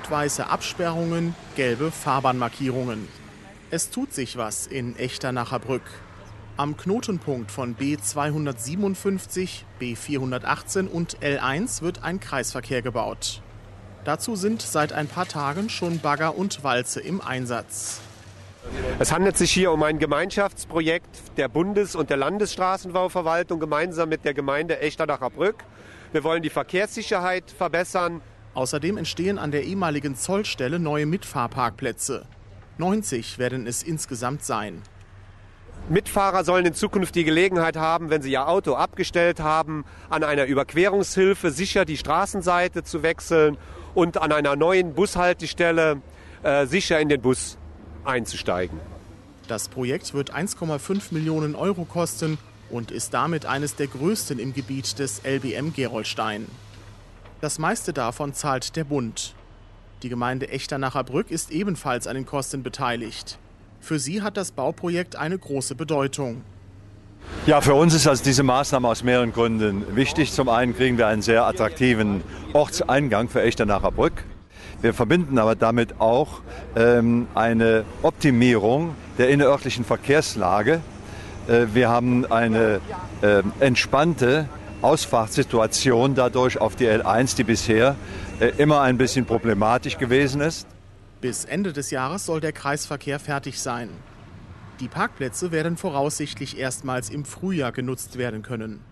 rot-weiße Absperrungen, gelbe Fahrbahnmarkierungen. Es tut sich was in Echternacher Brück. Am Knotenpunkt von B257, B418 und L1 wird ein Kreisverkehr gebaut. Dazu sind seit ein paar Tagen schon Bagger und Walze im Einsatz. Es handelt sich hier um ein Gemeinschaftsprojekt der Bundes- und der Landesstraßenbauverwaltung gemeinsam mit der Gemeinde Echternacher Brück. Wir wollen die Verkehrssicherheit verbessern. Außerdem entstehen an der ehemaligen Zollstelle neue Mitfahrparkplätze. 90 werden es insgesamt sein. Mitfahrer sollen in Zukunft die Gelegenheit haben, wenn sie ihr Auto abgestellt haben, an einer Überquerungshilfe sicher die Straßenseite zu wechseln und an einer neuen Bushaltestelle sicher in den Bus einzusteigen. Das Projekt wird 1,5 Millionen Euro kosten und ist damit eines der größten im Gebiet des LBM Gerolstein. Das meiste davon zahlt der Bund. Die Gemeinde Echternacher Brück ist ebenfalls an den Kosten beteiligt. Für sie hat das Bauprojekt eine große Bedeutung. Ja, für uns ist also diese Maßnahme aus mehreren Gründen wichtig. Zum einen kriegen wir einen sehr attraktiven Ortseingang für Echternacher Brück. Wir verbinden aber damit auch eine Optimierung der innerörtlichen Verkehrslage. Wir haben eine entspannte Ausfahrtssituation dadurch auf die L1, die bisher immer ein bisschen problematisch gewesen ist. Bis Ende des Jahres soll der Kreisverkehr fertig sein. Die Parkplätze werden voraussichtlich erstmals im Frühjahr genutzt werden können.